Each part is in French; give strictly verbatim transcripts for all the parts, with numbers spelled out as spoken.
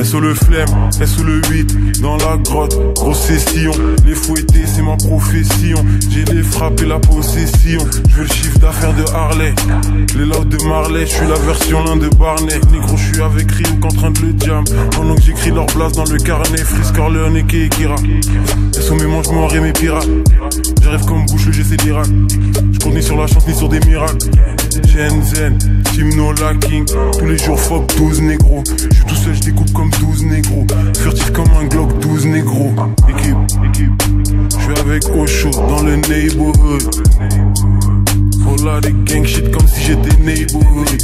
S O le flemme, S O le huit, dans la grotte, grosse session. Les fouettés, c'est ma profession. J'ai les frappes et la possession. Je veux le chiffre d'affaires de Harley, les lots de Marley. Je suis la version l'un de Barney. Négro, je suis avec Ryuk en train de le jam. Pendant que j'écris leur place dans le carnet. Frisk, Corleone et Kekira. S O mes manches, moi et mes pirates. J'arrive comme bouche le G C d'Irak. Je compte ni sur la chance ni sur des miracles. Shenzhen, Team No Lacking. Tous les jours fuck douze négros. Je suis tout seul, je découpe comme douze négros. Furtif comme un Glock, douze négros. Équipe, équipe. Je suis avec Osho dans le neighborhood. Oh là des gang shit comme si j'étais neighborhood.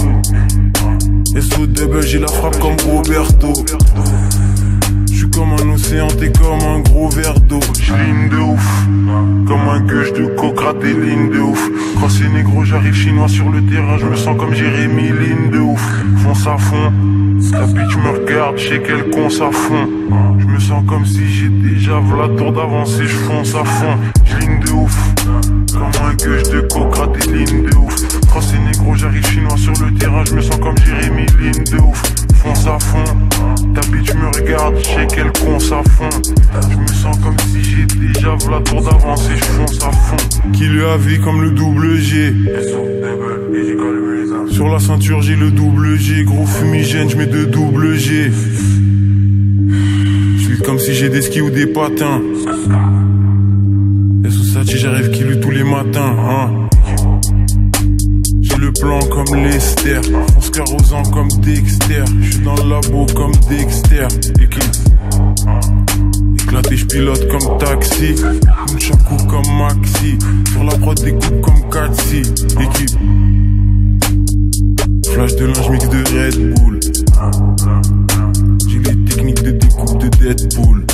S O double, j'ai la frappe comme Roberto. J'suis comme un océan, t'es comme un gros verre d'eau. J'ligne de ouf, comme un gueuche de coke, raté ligne de ouf. Quand c'est négro, j'arrive chinois sur le terrain, je me sens comme Jérémy, ligne de ouf. Fonce à fond, la bitch me regarde, j'sais qu'elle conce à fond. Je me sens comme si j'ai déjà v'là tour d'avance et j'fonce à fond. J'ligne de ouf, comme un gueuche de coke, raté ligne de ouf. Quand c'est négro, j'arrive chinois sur le terrain, je me sens comme Jérémy, ligne de ouf. Fonce à fond, ta bitch me regarde, j'sais qu'elle conce à fond. Je me sens comme si j'ai déjà v'là tour d'avance et j'fonce à fond. Qui lui a vu comme le double G. Sur la ceinture j'ai le double G. Gros fumigène, j'mets de double G. J'suis comme si j'ai des skis ou des patins. S O Sachi, j'arrive qui lui tous les matins, hein. J'ai le plan comme Lester, fonce carrossant comme Dexter. J'suis dans le labo comme Dexter. Équipe éclaté, j'pilote comme taxi. Nunchaku comme Maxi. Sur la prod des coupes comme Katsi. Équipe flash de linge mix de Red Bull. J'ai les techniques de découpe de Deadpool.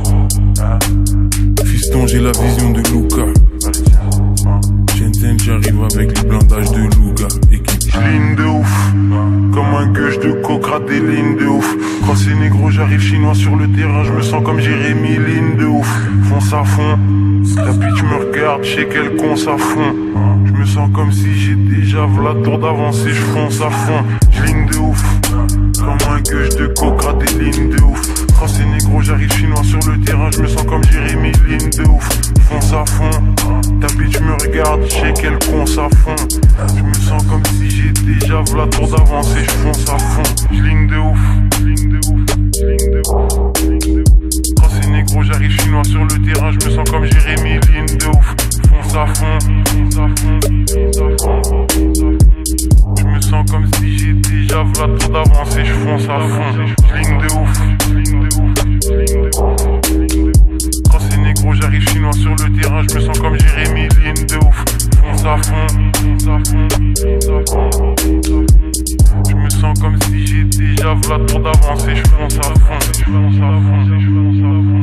Fiston, j'ai la vision de Luca. Shenzhen, j'arrive avec les blindages de Luga. Équipe j'ligne de ouf, comme un gueuche de coke, raté ligne de ouf. Quand c'est négro, j'arrive chinois sur le terrain, je me sens comme Jérémy, ligne de ouf. Fonce à fond, la bitch me regarde, j'sais qu'elle conce à fond. Je me sens comme si j'ai déjà v'là tour d'avance et j'fonce à fond. J'ligne de ouf, comme un gueuche de coke, raté ligne de ouf. Quand c'est négro, j'arrive chinois sur le terrain, je me sens comme Jérémy, ligne de ouf. Fonce à fond, ta bitch me regarde, j'sais qu'elle conce à fond. Je me sens comme si j'ai déjà v'là tour d'avance et j'fonce à fond. J'ligne de ouf, j'ligne de ouf, j'ligne de ouf, j'ligne de ouf. Quand c'est négro, j'arrive chinois sur le terrain, je me sens comme Jérémy, ligne de ouf. Fonce à fond, fonce à fond, fonce à fond, fonce à fond. Je me sens comme si j'ai déjà v'là tour d'avance et j'fonce à fond. J'ligne de ouf, j'ligne de ouf, j'ligne de ouf, j'ligne de ouf. Quand c'est négro, j'arrive chinois sur le terrain, je me sens comme Jérémy, ligne de ouf. Fonce à fond, fonce à fond, fonce à fond, fonce à fond. Je me sens comme si j'ai déjà v'là tour d'avance et j'fonce à fond, j'fonce à fond, j'fonce à fond.